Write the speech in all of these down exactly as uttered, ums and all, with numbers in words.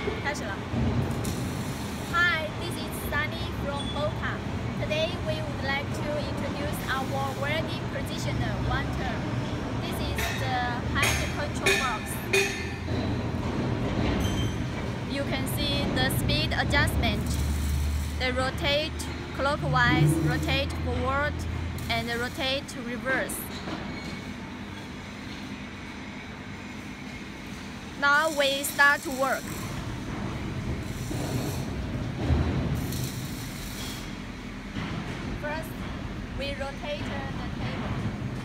开始了。Hi, this is Sunny from Boca. Today we would like to introduce our welding positioner one term. This is the hand control box. You can see the speed adjustment. The rotate clockwise, rotate forward, and rotate reverse. Now we start to work. First, we rotate the table.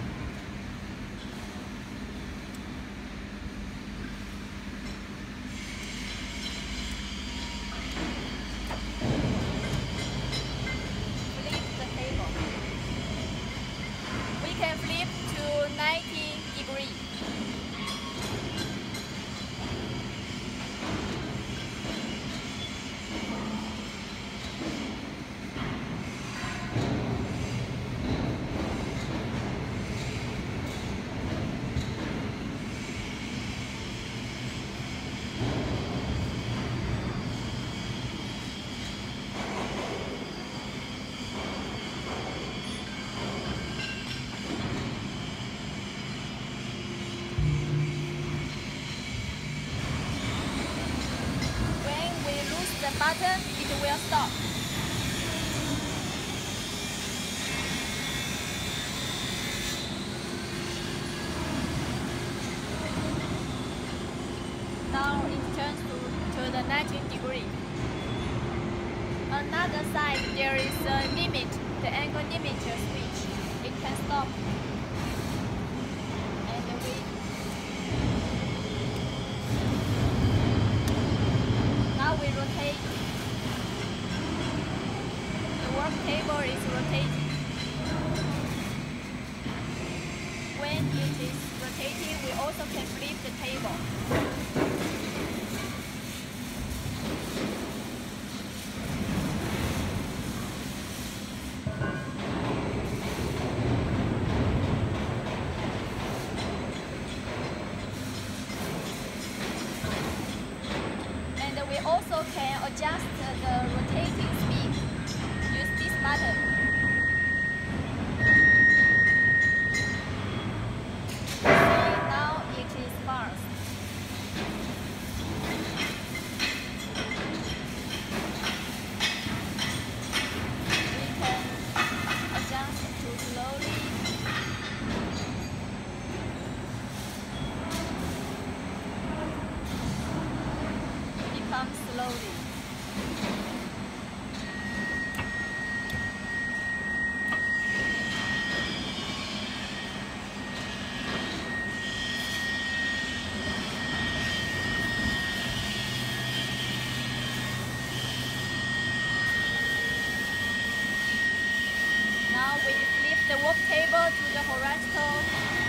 Flip the table. We can flip to ninety degrees. The button, it will stop. Now it turns to, to the ninety degree. Another side, there is a limit, the angle limiter switch. It can stop. And we Now we rotate. The work table is rotating. When it is rotating, we also can flip the table. And we also can adjust the rotating speed. Use this button. See, now it is fast. We can adjust to slowly. Come slowly. Now we flip the work table to the horizontal.